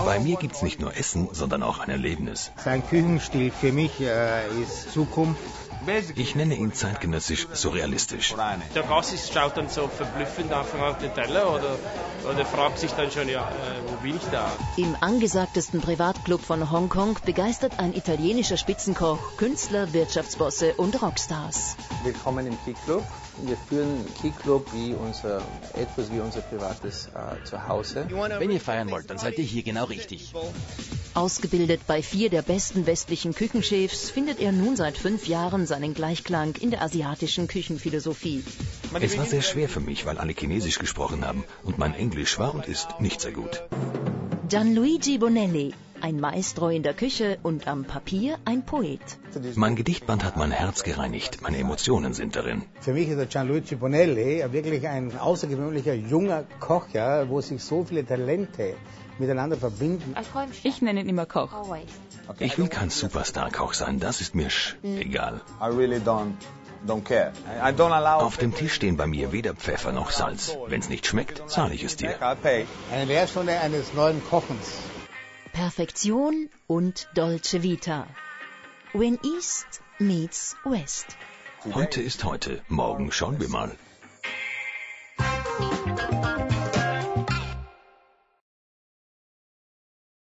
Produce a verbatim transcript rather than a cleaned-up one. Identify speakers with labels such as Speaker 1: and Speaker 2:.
Speaker 1: Bei mir gibt's nicht nur Essen, sondern auch ein Erlebnis.
Speaker 2: Sein Küchenstil für mich äh, ist Zukunft.
Speaker 1: Ich nenne ihn zeitgenössisch surrealistisch.
Speaker 3: Der Gast schaut dann so verblüffend einfach auf den Teller oder, oder fragt sich dann schon, ja, äh, wo bin ich da?
Speaker 4: Im angesagtesten Privatclub von Hongkong begeistert ein italienischer Spitzenkoch Künstler, Wirtschaftsbosse und Rockstars.
Speaker 5: Willkommen im Key-Club. Wir führen Key-Club wie unser, etwas wie unser privates äh, Zuhause.
Speaker 6: Wenn ihr feiern wollt, dann seid ihr hier genau richtig.
Speaker 4: Ausgebildet bei vier der besten westlichen Küchenchefs, findet er nun seit fünf Jahren seinen Gleichklang in der asiatischen Küchenphilosophie.
Speaker 1: Es war sehr schwer für mich, weil alle Chinesisch gesprochen haben und mein Englisch war und ist nicht sehr gut.
Speaker 4: Gianluigi Bonelli, ein Maestro in der Küche und am Papier ein Poet.
Speaker 1: Mein Gedichtband hat mein Herz gereinigt, meine Emotionen sind darin.
Speaker 2: Für mich ist der Gianluigi Bonelli wirklich ein außergewöhnlicher junger Koch, ja, wo sich so viele Talente miteinander verbinden.
Speaker 7: Ich nenne ihn immer Koch.
Speaker 1: Ich will kein Superstar-Koch sein, das ist mir sch egal.
Speaker 5: I really don't, don't care. I don't allow...
Speaker 1: Auf dem Tisch stehen bei mir weder Pfeffer noch Salz. Wenn's nicht schmeckt, zahle ich es dir.
Speaker 2: Eine Lehrstunde eines neuen Kochens.
Speaker 4: Perfektion und Dolce Vita. When East meets West.
Speaker 1: Heute ist heute, morgen schauen wir mal.